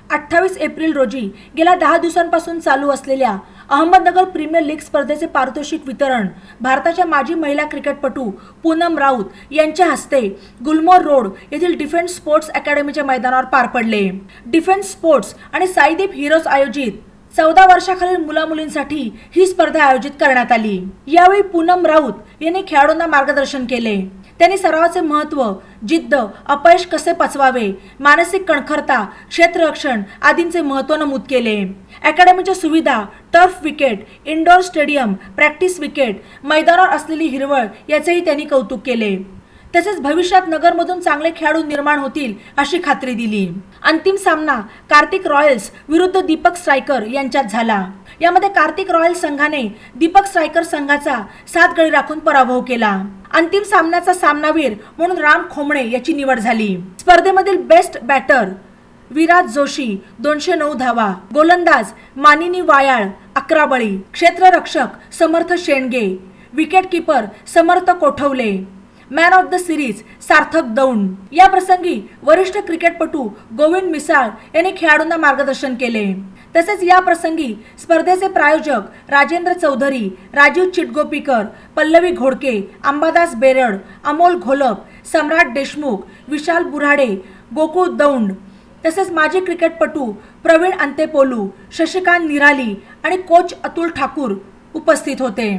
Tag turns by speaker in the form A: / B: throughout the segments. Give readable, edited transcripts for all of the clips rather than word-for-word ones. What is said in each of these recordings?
A: 28 April रोजी गेल्या 10 दिवसांपासून चालू असलेल्या अहमदनगर प्रीमियर लीग स्पर्धेचे पारितोषिक वितरण भारताच्या माजी महिला क्रिकेटपटू पूनम राऊत यांच्या हस्ते गुलमोहर रोड येथील डिफेन्स स्पोर्ट्स अकॅडमीच्या मैदानावर पार पडले। डिफेन्स स्पोर्ट्स आणि साईदीप हिरोज आयोजित 14 वर्षाखालील मुलामुलींसाठी ही स्पर्धा आयोजित करण्यात आली। यावेळी पूनम राऊत यांनी खेळाडूंना मार्गदर्शन केले। त्यांनी सरावाचे महत्त्व, जिद्द, अपयश कसे पचवावे, मानसिक कणखरता, क्षेत्ररक्षण आदींचे महत्त्व नमूद केले। अकॅडमीच्या सुविधा, turf wicket, indoor stadium, practice wicket, मैदानावर असलेली हिरवळ याचेही त्यांनी कौतुक केले। तसेच भविष्यात नगरमधून चांगले खेळाडू निर्माण होतील अशी खात्री दिली। अंतिम सामना कार्तिक रॉयल्स विरुद्ध दीपक स्ट्रायकर यांच्यात झाला। यामध्ये कार्तिक रॉयल्स संघाने दीपक स्ट्रायकर संघाचा 7 गडी राखून पराभव केला। अंतिम सामन्याचा सामनावीर म्हणून राम खोमणे याची निवड झाली। स्पर्धेमधील बेस्ट बॅटर विराज जोशी 209 धावा, गोलंदाज मानिनी वायाळ 11 बळी, क्षेत्ररक्षक Samarth Shendge, wicket keeper Samarth Kothawale, man of the series Sarthak Daund. या प्रसंगी वरिष्ठ क्रिकेटपटू गोविंद मिसाळ यांनी खेळाडूंना मार्गदर्शन केले। तसेच या प्रसंगी स्पर्धेचे प्रायोजक राजेंद्र चौधरी, राजीव चिटगोपीकर, पल्लवी घोडके, अंबादास बेरड, अमोल घोलप, सम्राट देशमुख, विशाल बुराडे, गोकुळ दौंड तसेच माजी क्रिकेटपटू प्रवीण अंतेपोलू, शशिकांत निराली आणि कोच अतुल ठाकूर उपस्थित होते।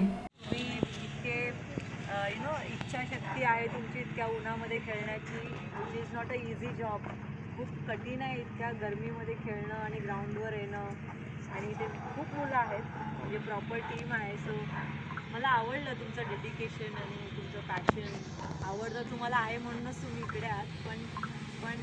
B: इच्छाशक्ती आहे तुमची इतक्या उन्हामध्ये खेळण्याची, which is not a easy job. खूप कठीण आहे इतक्या गरमीमध्ये खेळणं आणि ग्राउंडवर येणं, आणि ते खूप मुलं आहेत, म्हणजे प्रॉपर टीम आहे। सो मला आवडलं तुमचं डेडिकेशन आणि तुमचं पॅशन। आवडतं तुम्हाला आहे म्हणूनच तुम्ही इकडे आहात। पण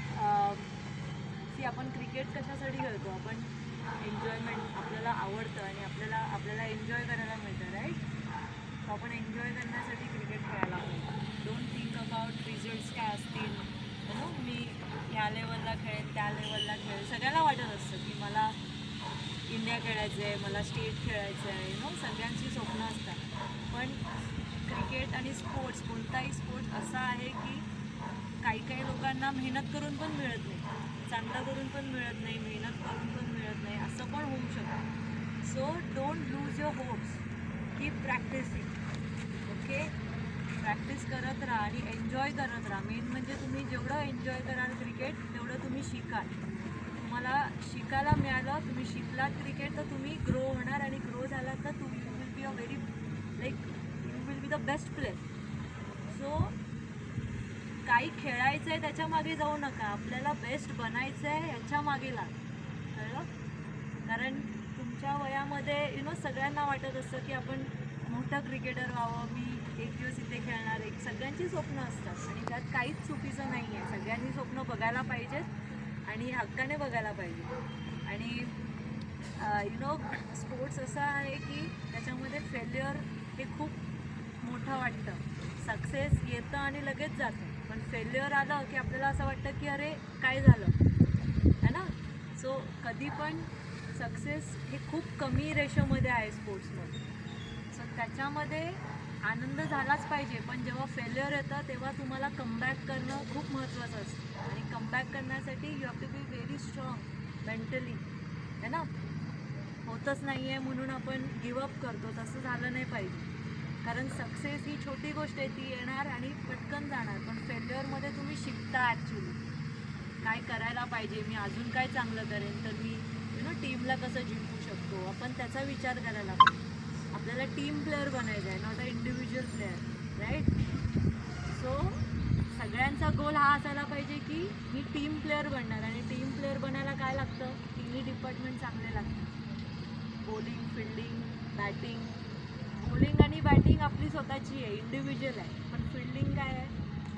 B: की आपण क्रिकेट कशासाठी खेळतो? आपण एन्जॉयमेंट, आपल्याला आवडतं आणि आपल्याला एन्जॉय करायला मिळतं, राईट? आपण एन्जॉय करण्यासाठी क्रिकेट खेळायला पाहिजे। डोंट थिंक अबाउट रिझल्ट्स काय असतील, मी ह्या लेवलला खेळेन, त्या लेवलला खेळेन। सगळ्याला वाटत असतं की मला इंडिया खेळायचं आहे, मला स्टेट खेळायचं आहे, सगळ्यांची स्वप्न असतात। पण क्रिकेट आणि स्पोर्ट्स, कोणताही स्पोर्ट्स असा आहे की काही लोकांना मेहनत करून पण मिळत नाही, चांगलं करून पण मिळत नाही, मेहनत करून पण मिळत नाही, असं पण होऊ शकतं। So don't lose your hopes, keep practicing, okay? Practice करत राहा आणि एन्जॉय करत राहा। मेन म्हणजे तुम्ही जेवढं एन्जॉय कराल क्रिकेट, तेवढं तुम्ही शिकाल। तुम्हाला शिकायला मिळालं, तुम्ही शिकलात क्रिकेट, तर तुम्ही ग्रो होणार, आणि ग्रो झालात तर तुम्ही you will be a very you will be the best player. So काही खेळायचं आहे त्याच्या मागे जाऊ नका, आपल्याला बेस्ट बनायचं आहे ह्याच्या मागे लाग, कळलं? कारण तुमच्या वयामध्ये सगळ्यांना वाटत असतं की आपण मोठं क्रिकेटर व्हावं, मी एक दिवस इथे खेळणार आहे, सगळ्यांची स्वप्न असतात आणि त्यात काहीच चुकीचं नाही आहे। सगळ्यांनी स्वप्न बघायला पाहिजेत आणि हक्काने बघायला पाहिजे। आणि स्पोर्ट्स असा आहे की त्याच्यामध्ये फेल्युअर हे खूप मोठं वाटतं, सक्सेस येतं आणि लगेच जातं, पण फेल्युअर आलं की आपल्याला असं वाटतं की अरे काय झालं, है ना? सो कधी पण सक्सेस हे खूप कमी रेशोमध्ये आहे स्पोर्ट्समध्ये। सो त्याच्यामध्ये आनंद झालाच पाहिजे, पण जेव्हा फेल्युअर येतं तेव्हा तुम्हाला कमबॅक करणं खूप महत्त्वाचं असतं, आणि कमबॅक करण्यासाठी you have to be very strong mentally, है ना? होतच नाही आहे म्हणून आपण गिवअप करतो, तसं झालं नाही पाहिजे। कारण सक्सेस ही छोटी गोष्ट आहे, ती येणार आणि पटकन जाणार, पण फेल्युअरमध्ये तुम्ही शिकता ॲक्च्युली काय करायला पाहिजे, मी अजून काय चांगलं करेन, तर मी टीमला कसं जिंकू शकतो, आपण त्याचा विचार करायला पाहिजे। आपल्याला टीम प्लेअर बनायचं आहे, not a individual player, right? So सगळ्यांचा गोल हा असायला पाहिजे की मी टीम प्लेअर बनणार, आणि टीम प्लेअर बनायला काय लागतं? तिन्ही डिपार्टमेंट चांगले लागतात, बॉलिंग, फिल्डिंग, बॅटिंग। बॉलिंग आणि बॅटिंग आपली स्वतःची आहे, इंडिव्हिज्युअल आहे, पण फिल्डिंग काय आहे?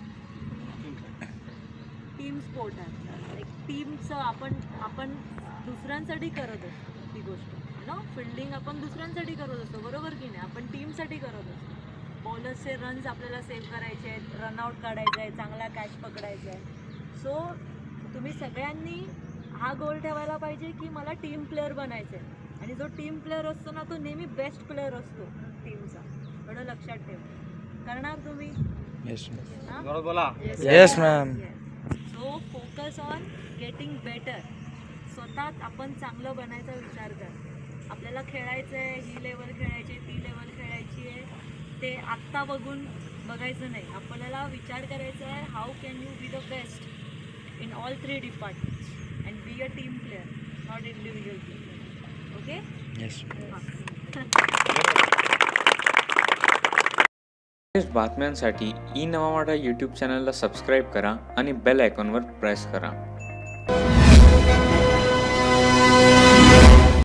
B: टीम स्पोर्ट आहे, एक टीमचं आपण दुसऱ्यांसाठी करत असतो ती गोष्ट, फिल्डिंग आपण दुसऱ्यांसाठी करत असतो, बरोबर की नाही? आपण टीमसाठी करत असतो। बॉलर्सचे रन्स आपल्याला सेव्ह करायचे आहेत, रनआउट काढायचं आहे, चांगला कॅच पकडायचा आहे। सो तुम्ही सगळ्यांनी हा गोल ठेवायला पाहिजे की मला टीम प्लेअर बनायचं आहे, आणि जो टीम प्लेअर असतो ना तो नेहमी बेस्ट प्लेअर असतो टीमचा, एवढं लक्षात ठेवा। करणार तुम्ही?
C: येस
B: बोला।
C: Yes ma'am.
B: So focus on getting better, आत्ताच आपण चांगलं बनायचा विचार कर. आपल्याला खेळायचं आहे, ही लेवल खेळायची आहे, ती लेवल खेळायची आहे, ते आत्ता बघायचं नाही. आपल्याला विचार करायचा आहे how can you be the best in all 3 departments and be a team player, not individual player. Okay.
C: Yes.
D: बातम्यांसाठी ई नवा मराठा यूट्यूब चॅनलला सबस्क्राईब करा आणि बेल आयकॉनवर प्रेस करा.